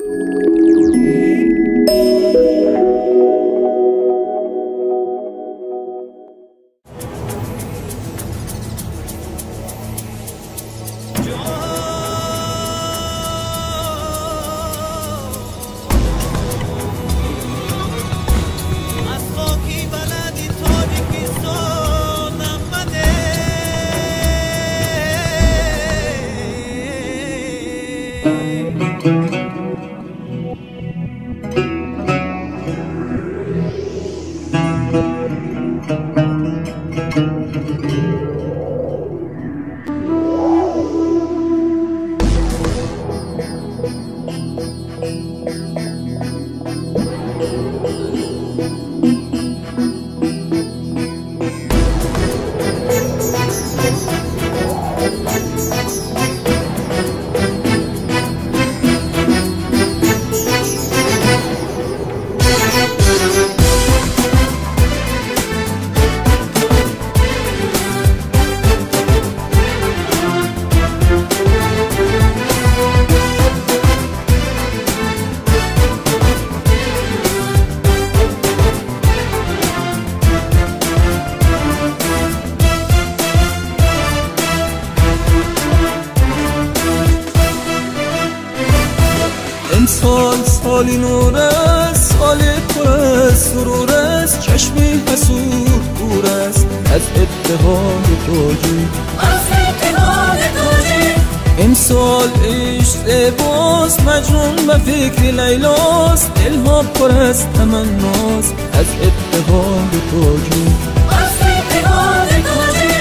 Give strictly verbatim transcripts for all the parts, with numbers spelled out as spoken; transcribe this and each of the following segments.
امسال سالی نور است، سال پر از سرور است، چشمی حسود دور است از اتحاد تاجی، از اتحاد تاجی. امسال عشق زیباست، مجنون به فکر لیلاست، دلها پر از تمناست از اتحاد تاجی، از اتحاد تاجی.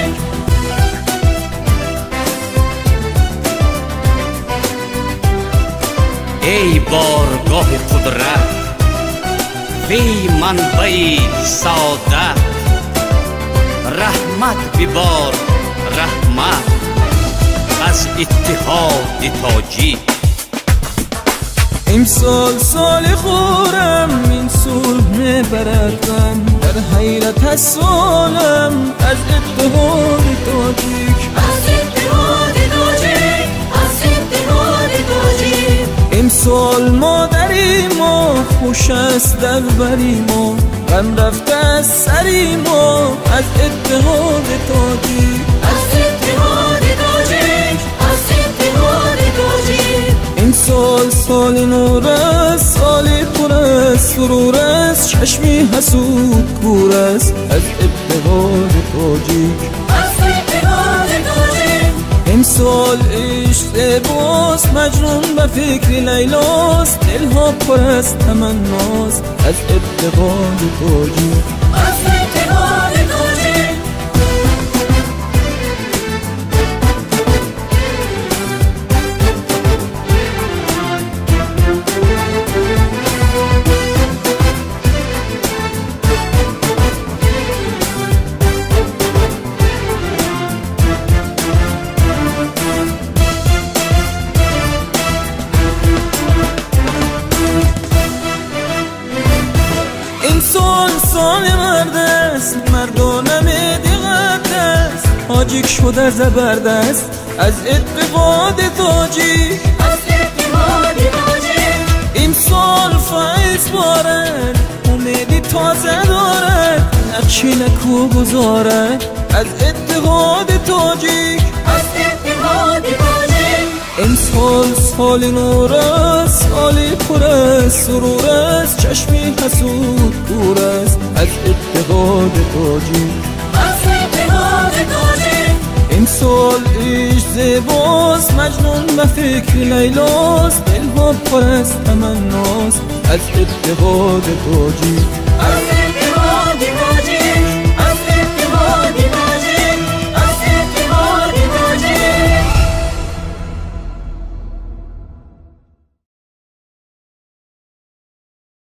ای بارگاه قدرت، وی منبع سعادت، رحمت ببار رحمت از اتحاد تاجی. امسال سال خورم، این صلح میبردم، در حیرت از سالم از اتحاد تاجیک، از اتحاد تاجیک، از اتحاد تاجیک. امسال مادری ما خوش است در بری ما، غم رفته از سری ما از اتحاد تاجیک، از اتحاد تاجیک، از اتحاد تاجیک. این سال سال نور است، سال پر از سرور است، چشمی حسود کور است از اتحاد تاجیک، از اتحاد تاجیک. امسال عشق زیباست، مجنون به فکر لیلاست، دلها پر از تمناست از اتحاد تاجیک، از اتحاد تاجیک. سال سال مرد است، مردانه میدیغت است، تاجیک شده زبردست از اتحاد تاجیک، از اتحاد تاجیک. این سال فیض بارد، امیدی تازه دارد، نقشی نکو گذارد از اتحاد تاجیک، از اتحاد تاجیک. این سال سال نور است، سالی پر از سرور است، چشمی حسود کور است از اتحاد تاجیک، از اتحاد تاجیک. این سال عشق زیباست، مجنون به فکر لیلاست، دلها پر از تمناست از اتحاد تاجیک، از